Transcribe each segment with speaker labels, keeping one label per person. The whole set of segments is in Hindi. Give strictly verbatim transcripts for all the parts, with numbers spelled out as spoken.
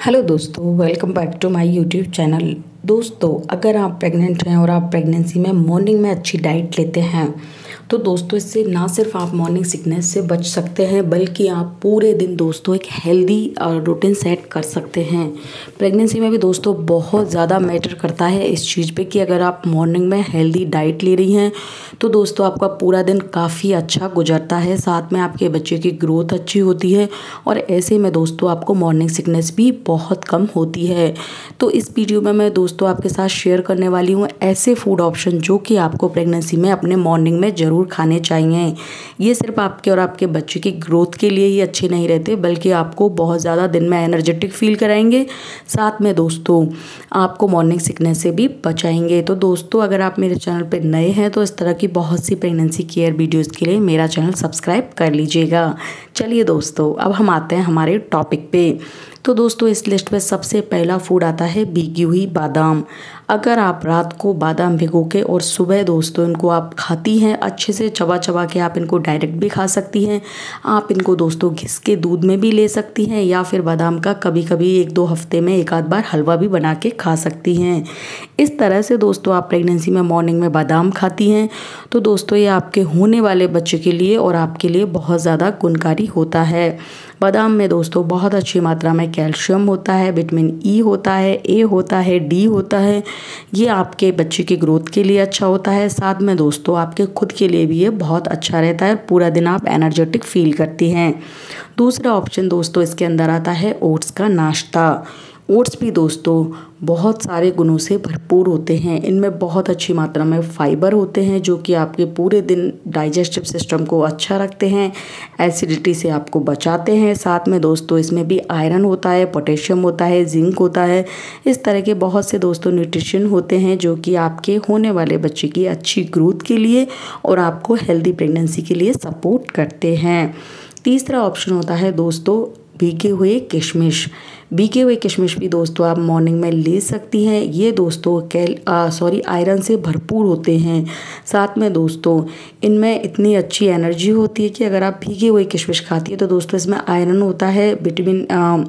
Speaker 1: हेलो दोस्तों, welcome back to my YouTube channel. दोस्तों, अगर आप प्रेग्नेंट हैं और आप प्रेगनेंसी में मॉर्निंग में अच्छी डाइट लेते हैं तो दोस्तों इससे ना सिर्फ आप मॉर्निंग सिकनेस से बच सकते हैं बल्कि आप पूरे दिन दोस्तों एक हेल्दी रूटीन सेट कर सकते हैं। प्रेगनेंसी में भी दोस्तों बहुत ज़्यादा मैटर करता है इस चीज़ पे कि अगर आप मॉर्निंग में हेल्दी डाइट ले रही हैं तो दोस्तों आपका पूरा दिन काफ़ी अच्छा गुजरता है, साथ में आपके बच्चे की ग्रोथ अच्छी होती है और ऐसे में दोस्तों आपको मॉर्निंग सिकनेस भी बहुत कम होती है। तो इस वीडियो में मैं दोस्तों आपके साथ शेयर करने वाली हूँ ऐसे फूड ऑप्शन जो कि आपको प्रेगनेंसी में अपने मॉर्निंग में ज़रूर खाने चाहिए। ये सिर्फ आपके और आपके बच्चे की ग्रोथ के लिए ही अच्छे नहीं रहते बल्कि आपको बहुत ज़्यादा दिन में एनर्जेटिक फील कराएंगे, साथ में दोस्तों आपको मॉर्निंग सिकनेस से भी बचाएंगे। तो दोस्तों अगर आप मेरे चैनल पर नए हैं तो इस तरह की बहुत सी प्रेगनेंसी केयर वीडियोज़ के लिए मेरा चैनल सब्सक्राइब कर लीजिएगा। चलिए दोस्तों अब हम आते हैं हमारे टॉपिक पे। तो दोस्तों इस लिस्ट में सबसे पहला फूड आता है भीगी हुई बादाम। अगर आप रात को बादाम भिगो के और सुबह दोस्तों इनको आप खाती हैं अच्छे से चबा चबा के, आप इनको डायरेक्ट भी खा सकती हैं, आप इनको दोस्तों घिस के दूध में भी ले सकती हैं या फिर बादाम का कभी कभी एक दो हफ्ते में एक आध बार हलवा भी बना के खा सकती हैं। इस तरह से दोस्तों आप प्रेगनेंसी में मॉर्निंग में बादाम खाती हैं तो दोस्तों ये आपके होने वाले बच्चे के लिए और आपके लिए बहुत ज़्यादा गुणकारी होता है। बादाम में दोस्तों बहुत अच्छी मात्रा में कैल्शियम होता है, विटामिन ई होता है, ए होता है, डी होता है। ये आपके बच्चे की ग्रोथ के लिए अच्छा होता है, साथ में दोस्तों आपके खुद के लिए भी ये बहुत अच्छा रहता है, पूरा दिन आप एनर्जेटिक फील करती हैं। दूसरा ऑप्शन दोस्तों इसके अंदर आता है ओट्स का नाश्ता। ओट्स भी दोस्तों बहुत सारे गुणों से भरपूर होते हैं, इनमें बहुत अच्छी मात्रा में फाइबर होते हैं जो कि आपके पूरे दिन डाइजेस्टिव सिस्टम को अच्छा रखते हैं, एसिडिटी से आपको बचाते हैं, साथ में दोस्तों इसमें भी आयरन होता है, पोटेशियम होता है, जिंक होता है। इस तरह के बहुत से दोस्तों न्यूट्रिशन होते हैं जो कि आपके होने वाले बच्चे की अच्छी ग्रोथ के लिए और आपको हेल्दी प्रेगनेंसी के लिए सपोर्ट करते हैं। तीसरा ऑप्शन होता है दोस्तों भीगे हुए किशमिश। भीगे हुए किशमिश भी दोस्तों आप मॉर्निंग में ले सकती हैं। ये दोस्तों कैल सॉरी आयरन से भरपूर होते हैं, साथ में दोस्तों इनमें इतनी अच्छी एनर्जी होती है कि अगर आप भीगे हुए किशमिश खाती है तो दोस्तों इसमें आयरन होता है, विटामिन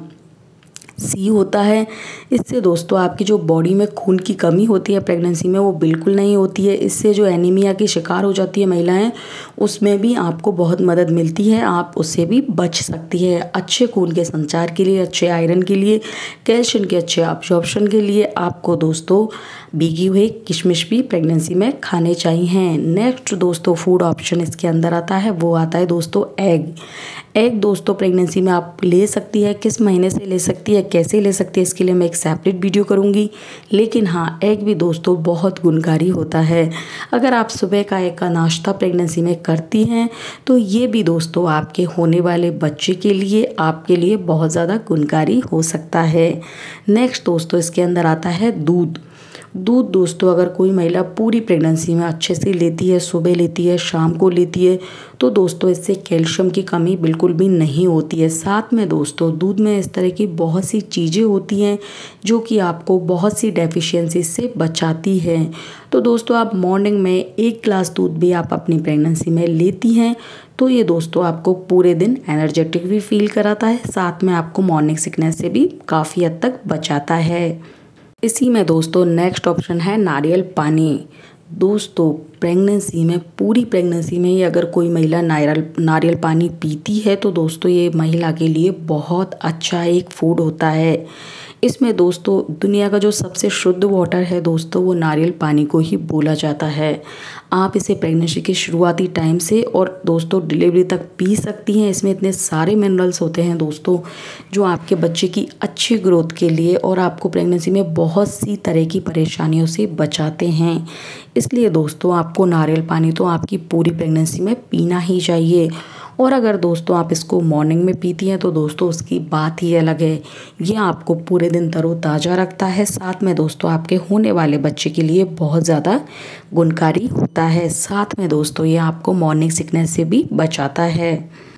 Speaker 1: सी होता है। इससे दोस्तों आपकी जो बॉडी में खून की कमी होती है प्रेगनेंसी में वो बिल्कुल नहीं होती है। इससे जो एनीमिया की शिकार हो जाती है महिलाएं उसमें भी आपको बहुत मदद मिलती है, आप उससे भी बच सकती है। अच्छे खून के संचार के लिए, अच्छे आयरन के लिए, कैल्शियम के अच्छे अब्जॉर्प्शन के लिए आपको दोस्तों भीगी हुई किशमिश भी प्रेगनेंसी में खाने चाहिए। नेक्स्ट दोस्तों फूड ऑप्शन इसके अंदर आता है वो आता है दोस्तों एग। एग दोस्तों प्रेगनेंसी में आप ले सकती है, किस महीने से ले सकती है, कैसे ले सकती है, इसके लिए मैं एक सेपरेट वीडियो करूंगी। लेकिन हाँ एग भी दोस्तों बहुत गुणकारी होता है। अगर आप सुबह का एग का नाश्ता प्रेगनेंसी में करती हैं तो ये भी दोस्तों आपके होने वाले बच्चे के लिए आपके लिए बहुत ज़्यादा गुणकारी हो सकता है। नेक्स्ट दोस्तों इसके अंदर आता है दूध। दूध दोस्तों अगर कोई महिला पूरी प्रेगनेंसी में अच्छे से लेती है, सुबह लेती है, शाम को लेती है तो दोस्तों इससे कैल्शियम की कमी बिल्कुल भी नहीं होती है। साथ में दोस्तों दूध में इस तरह की बहुत सी चीज़ें होती हैं जो कि आपको बहुत सी डेफिशिएंसी से बचाती हैं। तो दोस्तों आप मॉर्निंग में एक ग्लास दूध भी आप अपनी प्रेगनेंसी में लेती हैं तो ये दोस्तों आपको पूरे दिन एनर्जेटिक भी फील कराता है, साथ में आपको मॉर्निंग सिकनेस से भी काफ़ी हद तक बचाता है। इसी में दोस्तों नेक्स्ट ऑप्शन है नारियल पानी। दोस्तों प्रेगनेंसी में पूरी प्रेगनेंसी में ही अगर कोई महिला नारियल नारियल पानी पीती है तो दोस्तों ये महिला के लिए बहुत अच्छा एक फूड होता है। इसमें दोस्तों दुनिया का जो सबसे शुद्ध वाटर है दोस्तों वो नारियल पानी को ही बोला जाता है। आप इसे प्रेगनेंसी के शुरुआती टाइम से और दोस्तों डिलीवरी तक पी सकती हैं। इसमें इतने सारे मिनरल्स होते हैं दोस्तों जो आपके बच्चे की अच्छी ग्रोथ के लिए और आपको प्रेगनेंसी में बहुत सी तरह की परेशानियों से बचाते हैं। इसलिए दोस्तों आपको नारियल पानी तो आपकी पूरी प्रेगनेंसी में पीना ही चाहिए। और अगर दोस्तों आप इसको मॉर्निंग में पीती हैं तो दोस्तों उसकी बात ही अलग है, ये आपको पूरे दिन तरोताज़ा रखता है, साथ में दोस्तों आपके होने वाले बच्चे के लिए बहुत ज़्यादा गुणकारी होता है, साथ में दोस्तों ये आपको मॉर्निंग सिकनेस से भी बचाता है।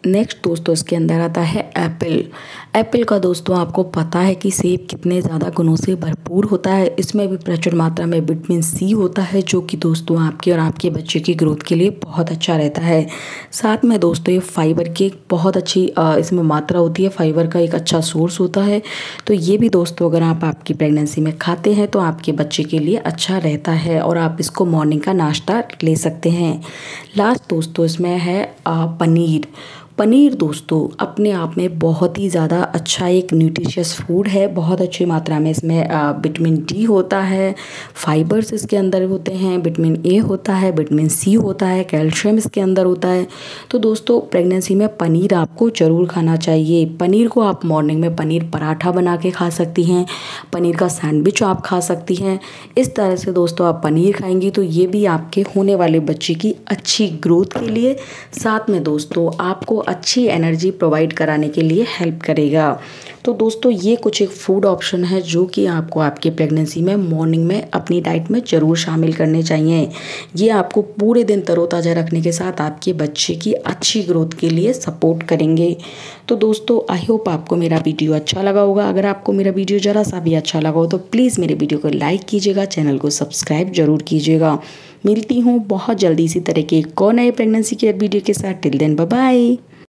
Speaker 1: नेक्स्ट दोस्तों इसके अंदर आता है एप्पल। एप्पल का दोस्तों आपको पता है कि सेब कितने ज़्यादा गुणों से भरपूर होता है। इसमें भी प्रचुर मात्रा में विटामिन सी होता है जो कि दोस्तों आपके और आपके बच्चे की ग्रोथ के लिए बहुत अच्छा रहता है। साथ में दोस्तों ये फाइबर की एक बहुत अच्छी इसमें मात्रा होती है, फाइबर का एक अच्छा सोर्स होता है। तो ये भी दोस्तों अगर आप आपकी प्रेगनेंसी में खाते हैं तो आपके बच्चे के लिए अच्छा रहता है और आप इसको मॉर्निंग का नाश्ता ले सकते हैं। लास्ट दोस्तों इसमें है पनीर। पनीर दोस्तों अपने आप में बहुत ही ज़्यादा अच्छा एक न्यूट्रिशियस फूड है। बहुत अच्छी मात्रा में इसमें विटामिन डी होता है, फाइबर्स इसके अंदर होते हैं, विटामिन ए होता है, विटामिन सी होता है, कैल्शियम इसके अंदर होता है। तो दोस्तों प्रेगनेंसी में पनीर आपको ज़रूर खाना चाहिए। पनीर को आप मॉर्निंग में पनीर पराठा बना के खा सकती हैं, पनीर का सैंडविच आप खा सकती हैं। इस तरह से दोस्तों आप पनीर खाएंगी तो ये भी आपके होने वाले बच्चे की अच्छी ग्रोथ के लिए, साथ में दोस्तों आपको अच्छी एनर्जी प्रोवाइड कराने के लिए हेल्प करेगा। तो दोस्तों ये कुछ एक फूड ऑप्शन है जो कि आपको आपके प्रेगनेंसी में मॉर्निंग में अपनी डाइट में ज़रूर शामिल करने चाहिए। ये आपको पूरे दिन तरोताज़ा रखने के साथ आपके बच्चे की अच्छी ग्रोथ के लिए सपोर्ट करेंगे। तो दोस्तों आई होप आपको मेरा वीडियो अच्छा लगा होगा। अगर आपको मेरा वीडियो ज़रा सा भी अच्छा लगा हो तो प्लीज़ मेरे वीडियो को लाइक कीजिएगा, चैनल को सब्सक्राइब जरूर कीजिएगा। मिलती हूँ बहुत जल्दी इसी तरह के एक और नए प्रेगनेंसी केयर वीडियो के साथ। Till then bye bye.